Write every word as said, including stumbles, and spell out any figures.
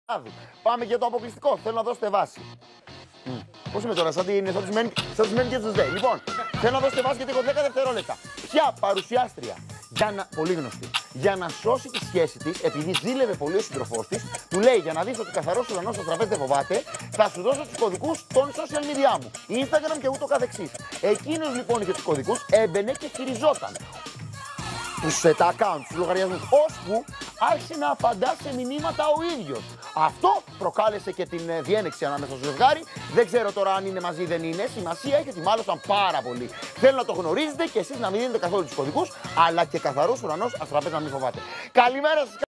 Πάμε για το αποκλειστικό. Θέλω να δώσετε βάση. Mm. Πώς είμαι τώρα, σαν τους μένει και τους δε. Λοιπόν, θέλω να δώσετε βάση γιατί έχω δέκα δευτερόλεπτα. Ποια παρουσιάστρια, για να, πολύ γνωστή, για να σώσει τη σχέση της, επειδή ζήλευε πολύ ο σύντροφός της, του λέει για να δεις ότι καθαρός ουρανός στο τραπέζι δεν φοβάται, θα σου δώσω τους κωδικούς των social media μου, Instagram και ούτω καθεξής. Εκείνος λοιπόν είχε τους κωδικούς, έμπαινε και χειριζόταν τους τα account, τους λογαριασμούς, ώσπου άρχισε να απαντά σε μηνύματα ο ίδιος. Αυτό προκάλεσε και την διένεξη ανάμεσα στο ζευγάρι. Δεν ξέρω τώρα αν είναι μαζί ή δεν είναι. Σημασία έχει ότι μάλλον πάρα πολύ. Θέλω να το γνωρίζετε και εσείς να μην δίνετε καθόλου τους κωδικούς, αλλά και καθαρός ουρανός, ας τραπέζι να μην φοβάται. Καλημέρα σας.